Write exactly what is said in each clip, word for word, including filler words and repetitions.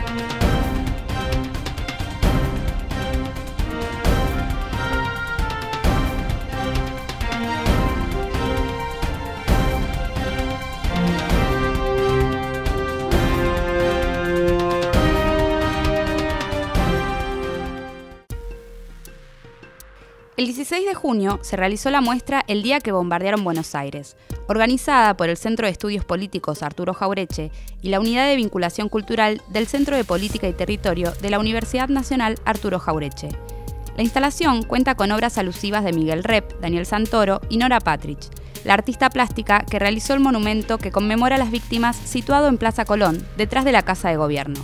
El dieciséis de junio se realizó la muestra El día que bombardearon Buenos Aires, organizada por el Centro de Estudios Políticos Arturo Jauretche y la Unidad de Vinculación Cultural del Centro de Política y Territorio de la Universidad Nacional Arturo Jauretche. La instalación cuenta con obras alusivas de Miguel Rep, Daniel Santoro y Nora Patrich, la artista plástica que realizó el monumento que conmemora a las víctimas situado en Plaza Colón, detrás de la Casa de Gobierno.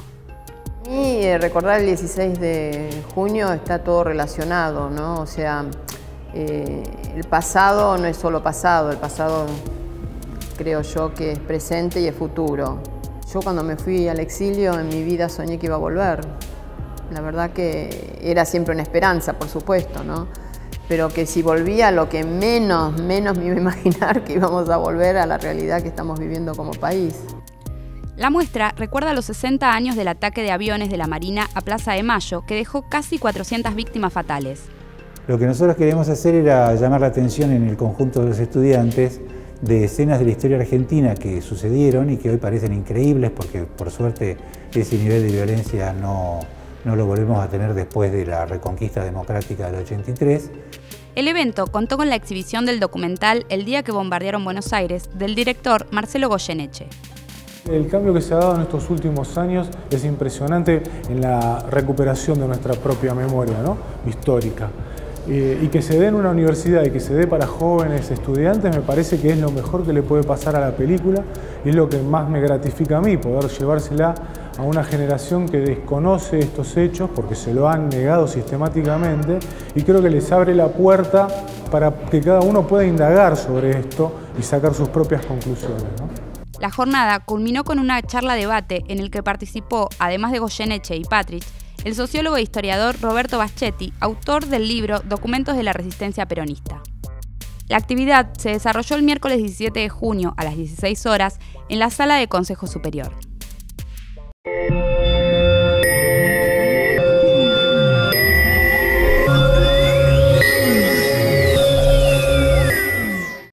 Y recordar el dieciséis de junio está todo relacionado, ¿no? O sea, eh, el pasado no es solo pasado, el pasado creo yo que es presente y es futuro. Yo cuando me fui al exilio en mi vida soñé que iba a volver. La verdad que era siempre una esperanza, por supuesto, ¿no? Pero que si volvía, lo que menos, menos me iba a imaginar que íbamos a volver a la realidad que estamos viviendo como país. La muestra recuerda los sesenta años del ataque de aviones de la Marina a Plaza de Mayo, que dejó casi cuatrocientas víctimas fatales. Lo que nosotros queríamos hacer era llamar la atención en el conjunto de los estudiantes de escenas de la historia argentina que sucedieron y que hoy parecen increíbles porque, por suerte, ese nivel de violencia no, no lo volvemos a tener después de la reconquista democrática del ochenta y tres. El evento contó con la exhibición del documental El día que bombardearon Buenos Aires, del director Marcelo Goyeneche. El cambio que se ha dado en estos últimos años es impresionante en la recuperación de nuestra propia memoria, ¿no? histórica. Eh, y que se dé en una universidad y que se dé para jóvenes estudiantes me parece que es lo mejor que le puede pasar a la película y es lo que más me gratifica a mí, poder llevársela a una generación que desconoce estos hechos porque se lo han negado sistemáticamente y creo que les abre la puerta para que cada uno pueda indagar sobre esto y sacar sus propias conclusiones, ¿no? La jornada culminó con una charla-debate en el que participó, además de Goyeneche y Patrich, el sociólogo e historiador Roberto Baschetti, autor del libro Documentos de la Resistencia Peronista. La actividad se desarrolló el miércoles diecisiete de junio a las dieciséis horas en la Sala de Consejo Superior.